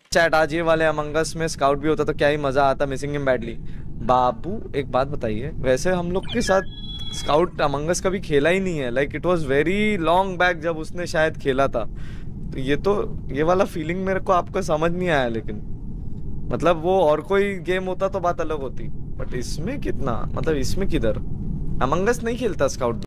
Chat आज ये वाले अमंगस में स्काउट भी होता तो क्या ही मजा आता, मिसिंग हिम बैडली। बाबू एक बात बताइए, वैसे हम लोग के साथ स्काउट अमंगस कभी खेला ही नहीं है, like it was very long back जब उसने शायद खेला था। तो ये वाला फीलिंग मेरे को आपको समझ नहीं आया, लेकिन मतलब वो और कोई गेम होता तो बात अलग होती, बट इसमें कितना, मतलब इसमें किधर अमंगस नहीं खेलता स्काउट।